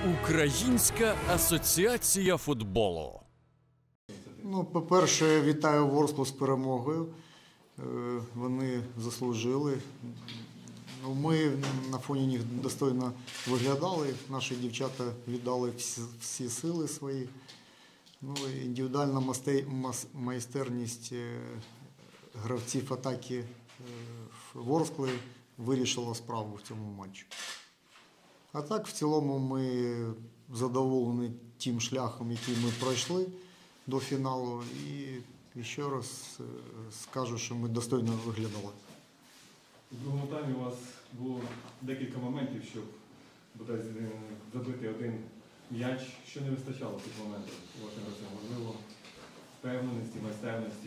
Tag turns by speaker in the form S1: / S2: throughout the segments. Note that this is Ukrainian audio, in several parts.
S1: Українська асоціація футболу.
S2: По-перше, вітаю Ворсклу з перемогою. Вони заслужили. Ми на фоні них достойно виглядали. Наші дівчата віддали всі сили свої. Індивідуальна майстерність гравців атаки Ворскли вирішила справу в цьому матчі. А так, в цілому, ми задоволені тим шляхом, який ми пройшли до фіналу. І ще раз скажу, що ми достойно виглядали.
S3: У другому таймі у вас було декілька моментів, щоб забити один м'яч. Що не вистачало в цих моментах у ваших гравцях? Можливо, впевненості, майстерності?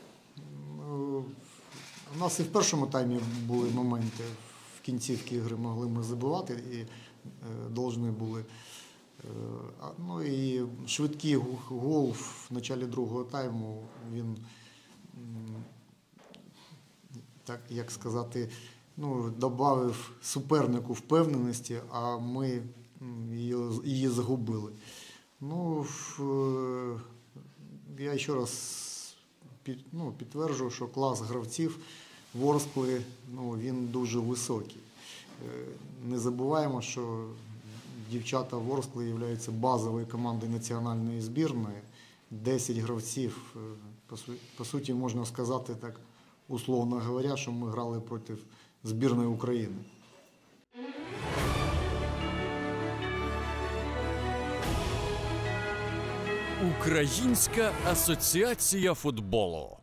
S2: У нас і в першому таймі були моменти. В кінцівці гри могли ми забивати і повинні були. І швидкий гол в початку другого тайму, він, так як сказати, додав супернику впевненості, а ми її загубили. Я ще раз підтверджую, що клас гравців Ворскли, він дуже високий. Не забуваємо, що дівчата Ворскли являються базовою командою національної збірної. 10 гравців, по суті, можна сказати так, условно говоря, що ми грали проти збірної України.
S1: Українська асоціація футболу.